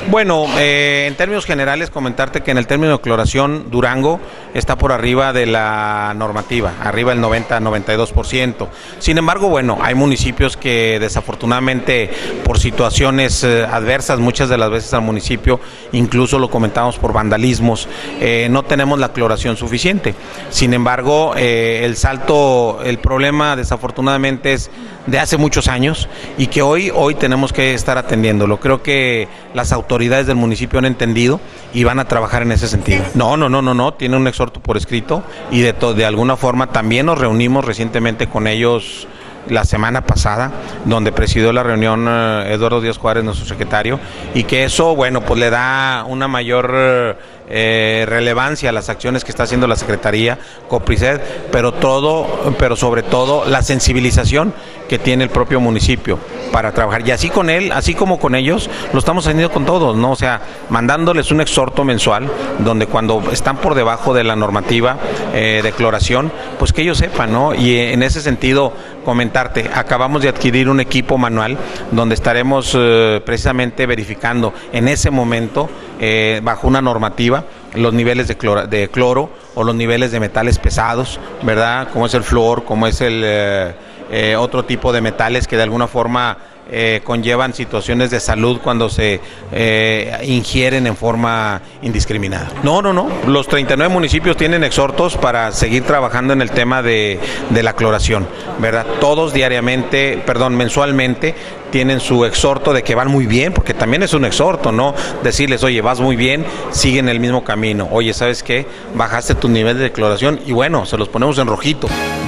Bueno, en términos generales comentarte que en el término de cloración Durango está por arriba de la normativa, arriba del 90-92%. Sin embargo, bueno, hay municipios que desafortunadamente por situaciones adversas, muchas de las veces al municipio, incluso lo comentamos por vandalismos, no tenemos la cloración suficiente. Sin embargo, el problema desafortunadamente es de hace muchos años y que hoy tenemos que estar atendiéndolo. Creo que las autoridades del municipio han entendido y van a trabajar en ese sentido. No, tiene un exhorto por escrito y de alguna forma también nos reunimos recientemente con ellos la semana pasada, donde presidió la reunión Eduardo Díaz Juárez, nuestro secretario, y que eso, bueno, pues le da una mayor relevancia a las acciones que está haciendo la Secretaría, Copriced, pero sobre todo la sensibilización que tiene el propio municipio para trabajar. Y así con él, así como con ellos, lo estamos haciendo con todos, ¿no? O sea, mandándoles un exhorto mensual, donde cuando están por debajo de la normativa de cloración, pues que ellos sepan, ¿no? Y en ese sentido, comentarte, acabamos de adquirir un equipo manual donde estaremos precisamente verificando en ese momento, bajo una normativa, los niveles de cloro o los niveles de metales pesados, ¿verdad? Como es el flúor, como es el otro tipo de metales que de alguna forma conllevan situaciones de salud cuando se ingieren en forma indiscriminada. No, los 39 municipios tienen exhortos para seguir trabajando en el tema de la cloración, ¿verdad? Todos mensualmente tienen su exhorto de que van muy bien, porque también es un exhorto, ¿no? Decirles, oye, vas muy bien, siguen el mismo camino. Oye, ¿sabes qué? Bajaste tu nivel de cloración y bueno, se los ponemos en rojito.